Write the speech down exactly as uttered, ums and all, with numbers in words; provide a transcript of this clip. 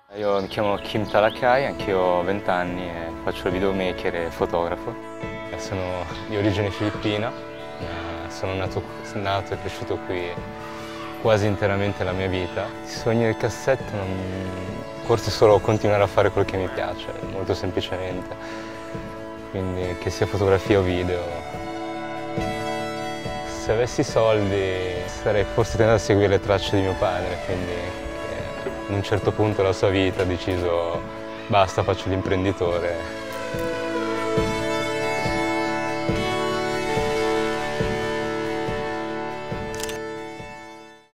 Io mi chiamo Kim Talakai, anch'io ho venti anni e faccio il videomaker e fotografo. Sono di origine filippina, sono nato, nato e cresciuto qui quasi interamente la mia vita. I sogni del cassetto, non... forse solo continuare a fare quello che mi piace, molto semplicemente. Quindi che sia fotografia o video. Se avessi soldi sarei forse tentato a seguire le tracce di mio padre, quindi ad un certo punto della sua vita ha deciso basta, faccio l'imprenditore.